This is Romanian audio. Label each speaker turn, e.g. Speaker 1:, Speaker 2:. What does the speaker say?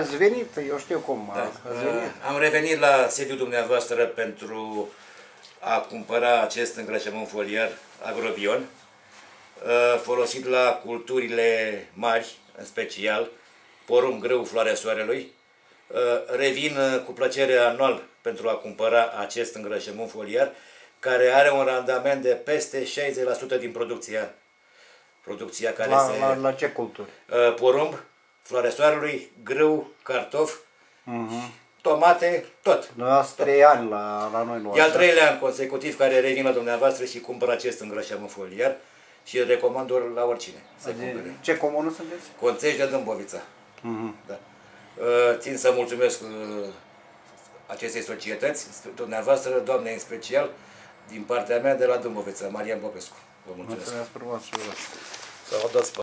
Speaker 1: ați venit? Păi eu știu cum ați venit.
Speaker 2: Am revenit la sediul dumneavoastră pentru a cumpăra acest îngrășământ foliar Agrobion, folosit la culturile mari, în special porumb, grâu, floarea soarelui. Revin cu plăcere anual pentru a cumpăra acest îngrășământ foliar, care are un randament de peste 60% din producția care
Speaker 1: La ce culturi?
Speaker 2: Porumb, floarea soarelui, grâu, cartofi, tomate, tot.
Speaker 1: Noi ați 3 ani la noi.
Speaker 2: E al 3-lea an consecutiv care revin la dumneavoastră și cumpăr acest îngrășământ foliar și îl recomand la oricine să cumpere.
Speaker 1: Ce comună sunteți?
Speaker 2: Conțești de Dâmbovița. Da. Țin să mulțumesc acestei societăți, dumneavoastră, doamne în special, din partea mea de la Dâmbovița, Marian Popescu. Vă mulțumesc.
Speaker 1: Mulțumesc frumos.